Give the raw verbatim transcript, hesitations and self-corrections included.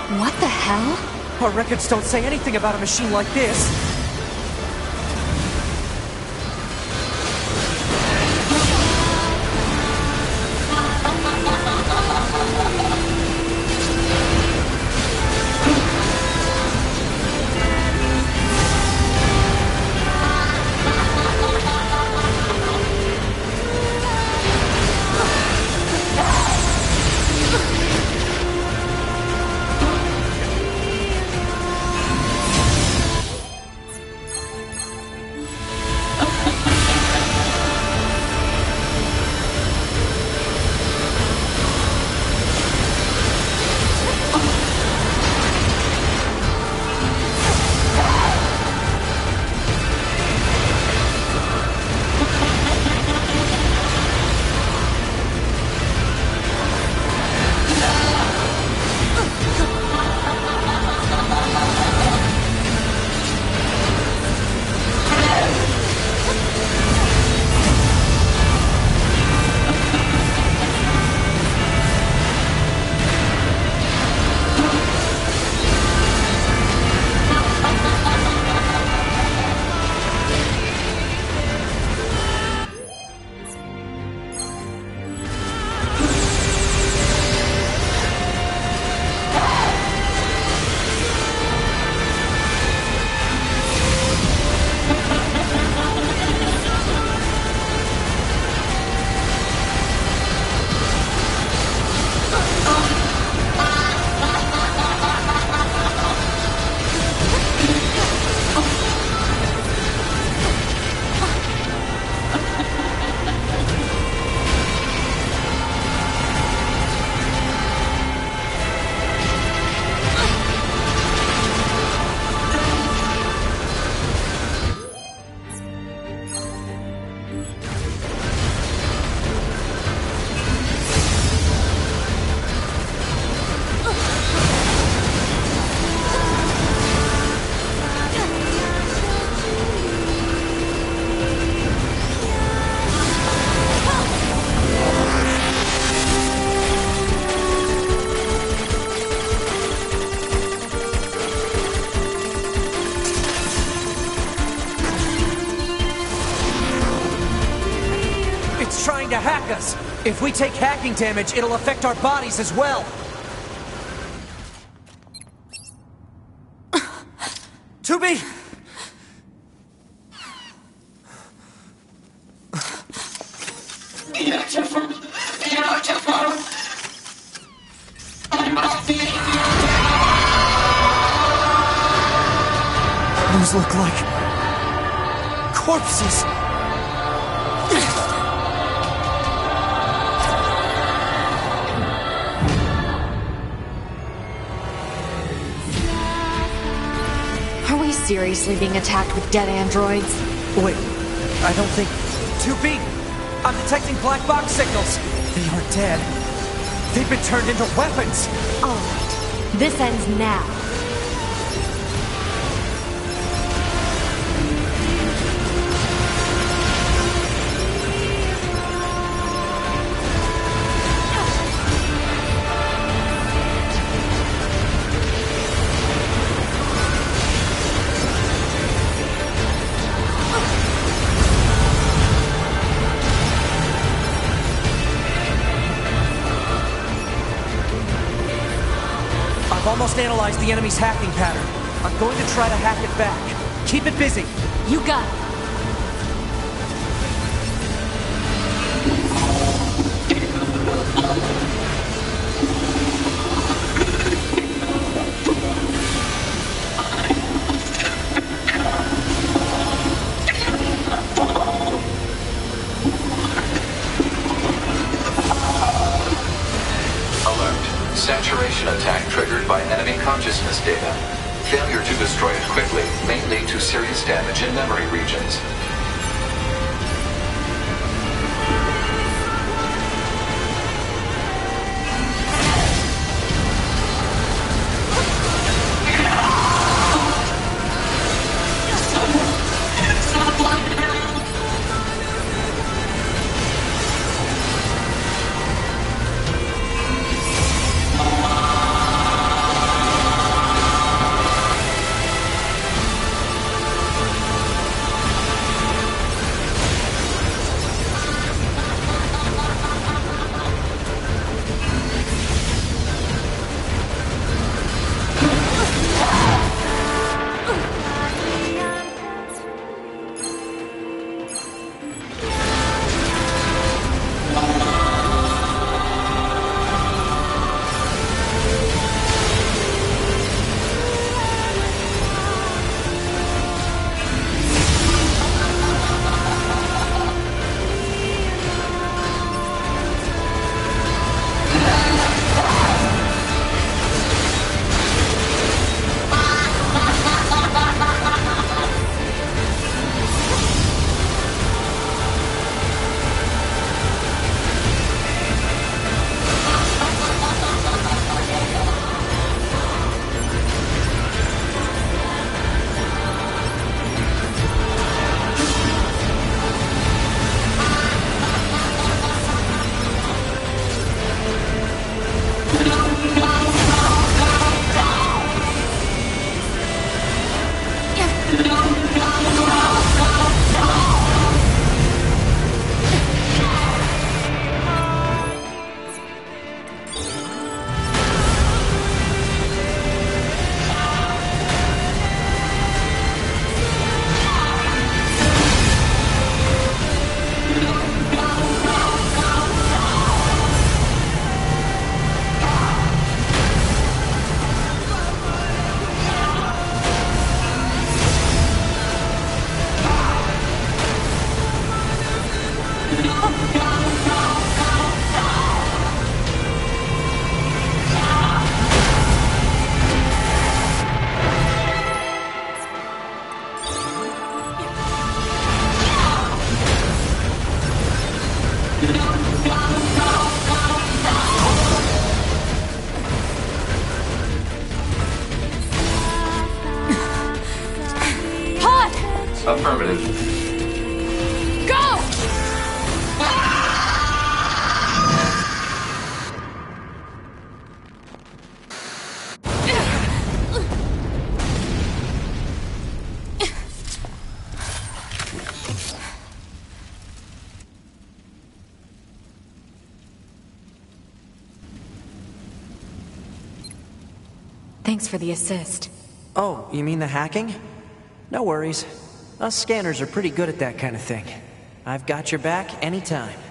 What the hell? Our records don't say anything about a machine like this. To hack us. If we take hacking damage, it'll affect our bodies as well. two B! Beautiful. Beautiful. I must be. Those look like corpses. Seriously being attacked with dead androids? Wait, I don't think... two B! I'm detecting black box signals! They aren't dead. They've been turned into weapons! Alright, this ends now. I've almost analyzed the enemy's hacking pattern. I'm going to try to hack it back. Keep it busy. You got it. Saturation attack triggered by enemy consciousness data. Failure to destroy it quickly may lead to serious damage in memory regions. Affirmative. Go! Thanks for the assist. Oh, you mean the hacking? No worries. Us scanners are pretty good at that kind of thing. I've got your back anytime.